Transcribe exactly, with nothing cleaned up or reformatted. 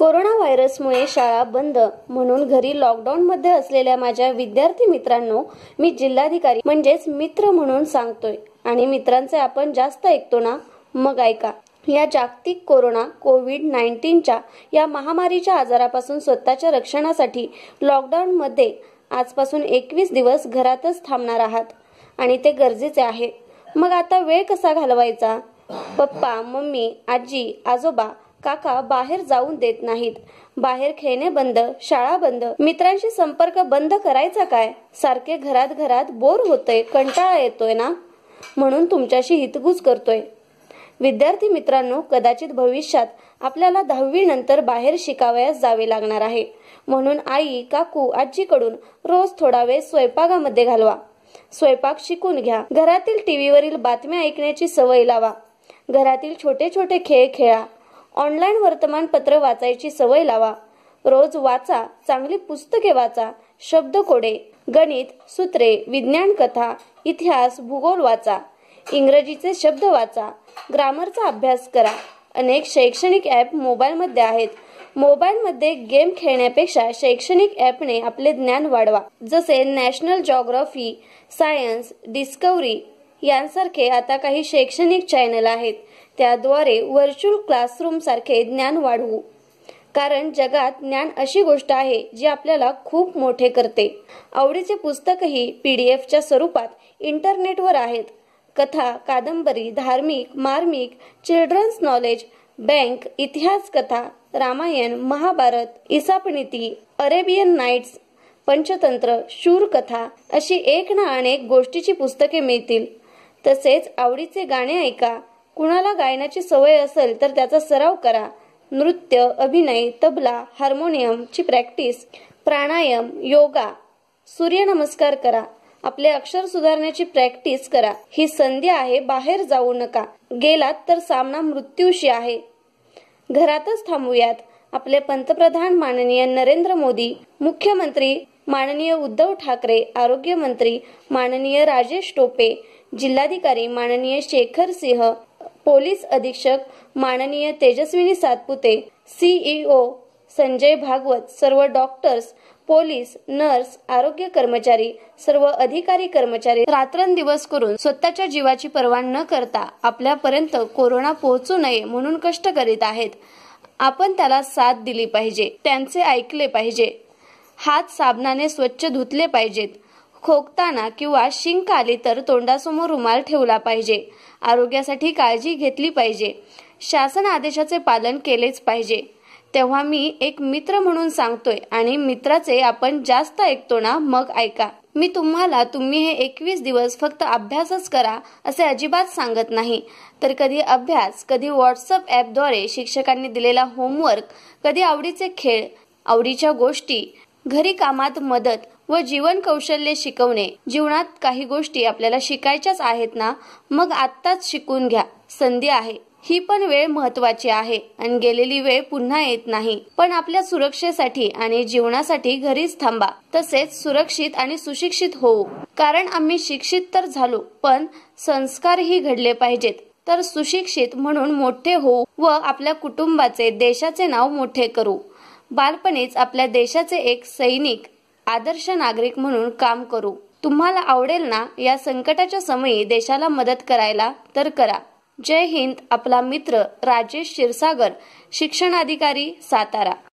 Corona व्हायरसमुळे शाळा बंद म्हणून घरी लॉकडाऊनमध्ये असलेल्या माझ्या विद्यार्थी मित्रांनो, मी जिल्हाधिकारी म्हणजेच मित्र म्हणून सांगतोय आणि मित्रांचे आपण जास्त ऐकतो ना, मग ऐका. या जागतिक कोरोना कोविड नाईन्टीनच्या या महामारीच्या आजारापासून स्वतःच्या रक्षणासाठी लॉकडाऊनमध्ये आजपासून एकवीस दिवस घरातच थांबणार आहात आणि ते गरजेचे आहे. मग आता वेळ कसा घालवायचा? पप्पा, मम्मी, आजी, आजोबा, काका बाहेर जाऊन देत नाहीत. बाहेर खेळणे बंद, शाळा बंद, मित्रांशी संपर्क बंद करायचा काय? सारखे घरात घरात बोर होतंय, कंटाळा येतोय ना, म्हणून तुमच्याशी हितगुज करतोय. विद्यार्थी मित्रांनो, कदाचित भविष्यात आपल्याला दहावी नंतर बाहेर शिकावयास जावे लागणार आहे. म्हणून आई, काकू, आजीकडून रोज थोडा वेळ स्वयंपाकामध्ये घालवा. स्वयंपाक शिकून घ्या. घरातील टीव्हीवरील बातम्या ऐकण्याची सवय लावा. घरातील छोटे छोटे खेळ खेळा. ऑनलाईन वर्तमानपत्र वाचायची सवय लावा. रोज वाचा, चांगली पुस्तके वाचा. शब्दकोडे, गणित, सूत्रे, विज्ञान कथा, इतिहास, भूगोल वाचा. इंग्रजीचे शब्द वाचा. ग्रामरचा अभ्यास करा. अनेक शैक्षणिक ॲप मोबाईलमध्ये आहेत. मोबाईलमध्ये गेम खेळण्यापेक्षा शैक्षणिक ॲपने आपले ज्ञान वाढवा. जसे नॅशनल जिओग्राफी, सायन्स, डिस्कव्हरी यांसारखे आता काही शैक्षणिक चॅनल आहेत. त्याद्वारे व्हर्च्युअल क्लासरूम सारखे ज्ञान वाढवू. कारण जगात ज्ञान अशी गोष्ट आहे जी आपल्याला खूप मोठे करते. आवडीचे पुस्तकही पीडीएफच्या स्वरूपात इंटरनेटवर आहेत. कथा, कादंबरी, धार्मिक, मार्मिक, चिल्ड्रन्स नॉलेज, बँक, इतिहास कथा, रामायण, महाभारत, इसापनीती, अरेबियन नाईट्स, पंचतंत्र, शूरकथा अशी एक ना अनेक गोष्टीची पुस्तके मिळतील. तसेच आवडीचे गाणे ऐका. कुणाला गायनाची सवय असेल तर त्याचा सराव करा. नृत्य, अभिनय, तबला, हार्मोनियमची प्रॅक्टिस, प्राणायाम, योगा, सूर्यनमस्कार करा. आपले अक्षर सुधारण्याची प्रॅक्टिस करा. ही संधी आहे, बाहेर जाऊ नका. गेलात तर सामना मृत्यूशी आहे. घरातच थांबूयात. आपले पंतप्रधान माननीय नरेंद्र मोदी, मुख्यमंत्री माननीय उद्धव ठाकरे, आरोग्यमंत्री माननीय राजेश टोपे, जिल्हाधिकारी माननीय शेखर सिंह, पोलीस अधीक्षक माननीय तेजस्विनी सातपुते, सीईओ संजय भागवत, सर्व डॉक्टर्स, पोलीस, नर्स, आरोग्य कर्मचारी, सर्व अधिकारी कर्मचारी रात्रंदिवस करून स्वतःच्या जीवाची पर्वा न करता आपल्यापर्यंत कोरोना पोहोचू नये म्हणून कष्ट करीत आहेत. आपण त्याला साथ दिली पाहिजे. त्यांचे ऐकले पाहिजे. हात साबणाने स्वच्छ धुतले पाहिजेत. खोकताना किंवा शिंक आली तर तोंडासमोर रुमाल ठेवला पाहिजे. आरोग्यासाठी काळजी घेतली पाहिजे. शासन आदेशाचे पालन केलेच पाहिजे. तेव्हा मी एक मित्र म्हणून सांगतोय आणि मित्राचे आपण जास्त ऐकतो ना, मग ऐका. मी तुम्हाला तुम्ही हे एकवीस दिवस फक्त अभ्यासच करा असे अजिबात सांगत नाही. तर कधी अभ्यास, कधी व्हॉट्सअप ॲपद्वारे शिक्षकांनी दिलेला होमवर्क, कधी आवडीचे खेळ, आवडीच्या गोष्टी, घरी कामात मदत व जीवन कौशल्य शिकवणे. जीवनात काही गोष्टी आपल्याला शिकायच्याच आहेत ना, मग आत्ताच शिकून घ्या. संधी आहे. ही पण वेळ महत्वाची आहे आणि गेलेली वेळ पुन्हा येत नाही. पण आपल्या सुरक्षेसाठी आणि जीवनासाठी घरीच थांबा. तसेच सुरक्षित आणि सुशिक्षित होऊ. कारण आम्ही शिक्षित तर झालो, पण संस्कारही घडले पाहिजेत. तर सुशिक्षित म्हणून मोठे होऊ व आपल्या कुटुंबाचे, देशाचे नाव मोठे करू. बालपणीच आपल्या देशाचे एक सैनिक, आदर्श नागरिक म्हणून काम करू. तुम्हाला आवडेल ना या संकटाच्या समयी देशाला मदत करायला? तर करा. जय हिंद. आपला मित्र राजेश क्षीरसागर, शिक्षणाधिकारी, सातारा.